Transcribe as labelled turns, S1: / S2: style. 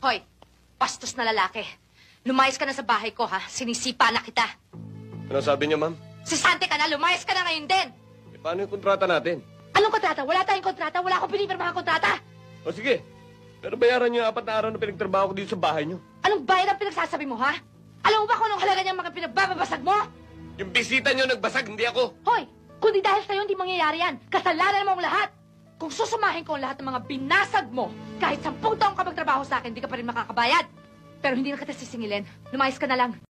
S1: Hoy, bastos na lalaki. Lumayas ka na sa bahay ko, ha? Sinisipa na kita.
S2: Ano sabi niyo, ma'am?
S1: Sisante ka na, lumayas ka na ngayon din.
S2: Eh, paano yung kontrata natin?
S1: Anong kontrata? Wala tayong kontrata. Wala akong pinipirmahang kontrata.
S2: O sige, pero bayaran niyo yung 4 na araw na pinagtrabaho ko dito sa bahay niyo.
S1: Anong bayad ang pinagsasabi mo, ha? Alam mo ba kung anong halaga niyang mga pinagbababasag mo?
S2: Yung bisita niyo nagbasag, hindi ako.
S1: Hoy, kundi dahil sa'yo hindi mangyayari yan. Kasalanan mo ang lahat. Kung susumahin ko ang lahat ng mga binasag mo, kahit 10 taong ka magtrabaho sa akin, hindi ka pa rin makakabayad. Pero hindi na kita sisingilin. Lumayas ka na lang.